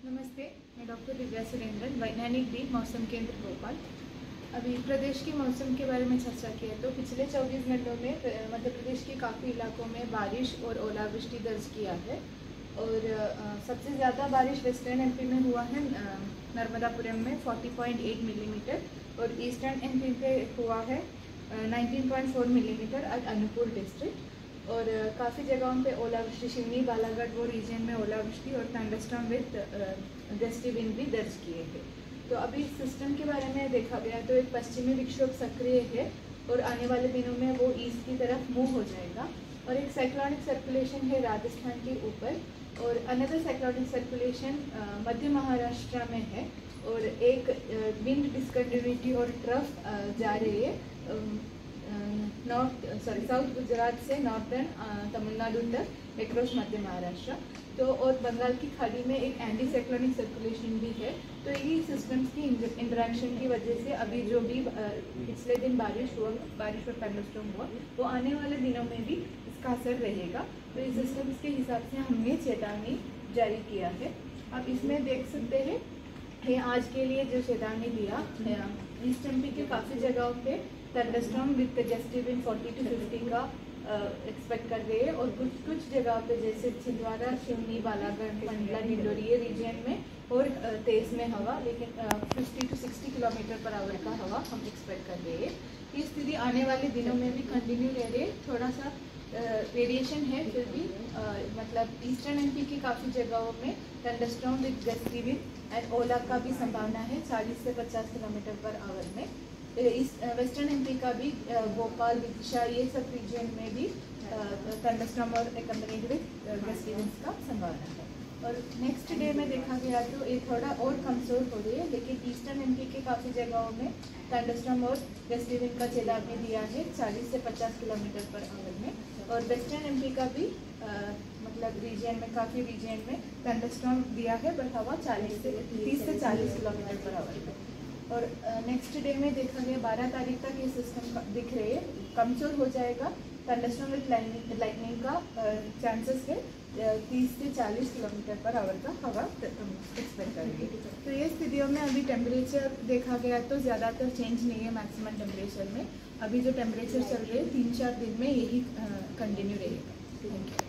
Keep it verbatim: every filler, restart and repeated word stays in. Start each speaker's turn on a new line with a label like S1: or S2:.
S1: नमस्ते, मैं डॉक्टर दिव्या सुरेंद्रन, वैज्ञानिक डी मौसम केंद्र भोपाल। अभी प्रदेश के मौसम के बारे में चर्चा की है तो पिछले चौबीस घंटों में मध्य प्रदेश के काफ़ी इलाकों में बारिश और ओलावृष्टि दर्ज किया है और सबसे ज़्यादा बारिश वेस्टर्न एमपी में हुआ है नर्मदापुरम में चालीस पॉइंट आठ मिलीमीटर और ईस्टर्न एमपी पे हुआ है उन्नीस पॉइंट चार मिलीमीटर एट अनूपपुर डिस्ट्रिक्ट। और काफ़ी जगहों पे ओलावृष्टि, शिवनी, बालाघाट वो रीजन में ओलावृष्टि और थंडरस्टॉर्म विद गस्टी विंड भी दर्ज किए थे। तो अभी सिस्टम के बारे में देखा गया तो एक पश्चिमी विक्षोभ सक्रिय है और आने वाले दिनों में वो ईस्ट की तरफ मूव हो जाएगा और एक साइक्लोनिक सर्कुलेशन है राजस्थान के ऊपर और अनदर साइक्लोनिक सर्कुलेशन मध्य महाराष्ट्र में है और एक विंड डिसकंटिन्यूटी और ट्रफ जा रही है नॉर्थ सॉरी साउथ गुजरात से नॉर्थर्न तमिलनाडु तक एक्रॉस मध्य महाराष्ट्र। तो और बंगाल की खाड़ी में एक एंटी साइक्लोनिक सर्कुलेशन भी है। तो ये सिस्टम्स की इंटरेक्शन की वजह से अभी जो भी पिछले दिन बारिश हुआ बारिश और थंडरस्टॉर्म हुआ वो आने वाले दिनों में भी इसका असर रहेगा। तो इस सिस्टम्स के हिसाब से हमने चेतावनी जारी किया है। अब इसमें देख सकते हैं ये आज के लिए जो चेतावनी दिया ईस्ट एमपी के काफ़ी जगहों पे थंडरस्टॉर्म विद गस्टी विंड चालीस टू पचास का एक्सपेक्ट कर रहे हैं और कुछ कुछ जगह पे जैसे छिंदवाड़ा, शिवनी, बालाघाट, मंडला, डिंडोरी ये रीजन में और तेज में हवा लेकिन पचास टू साठ किलोमीटर पर आवर का हवा हम एक्सपेक्ट कर रहे हैं। ये स्थिति आने वाले दिनों में भी कंटिन्यू रह रही है। थोड़ा सा वेरिएशन है फिर भी आ, मतलब ईस्टर्न एमपी की काफ़ी जगहों में thunderstorm with gusty wind and ओला का भी संभावना है चालीस से पचास किलोमीटर पर आवर में। ईस्ट वेस्टर्न एमपी का भी भोपाल, विदिशा ये सब रीजन में भी थंडरस्टॉर्म और एकम्पनीड विद गस्टी विंड्स का संभावना है। और नेक्स्ट डे में देखा गया तो ये थोड़ा और कमज़ोर हो रही है लेकिन ईस्टर्न एमपी के काफ़ी जगहों में थंडरस्टॉर्म और गस्टी विंड का चेतावनी दिया है चालीस से पचास किलोमीटर पर आवर में। और वेस्टर्न एमपी का भी आ, मतलब रीजन में काफ़ी रीजन में थंडरस्टॉर्म दिया है पर हवा चालीस से तीस से चालीस किलोमीटर पर आवर में। और नेक्स्ट डे में देखा गया बारह तारीख तक ये सिस्टम दिख रहे हैं कमज़ोर हो जाएगा। थंडरस्टॉर्म विद लाइटनिंग का चांसेस है तीस से चालीस किलोमीटर पर आवर का हवा एक्सपेक्ट करेंगे। तो ये स्थितियों में अभी टेम्परेचर देखा गया तो ज़्यादातर चेंज नहीं है मैक्सिमम टेम्परेचर में। अभी जो टेम्परेचर चल रहे हैं तीन चार दिन में यही कंटिन्यू रहेगा। Thank you.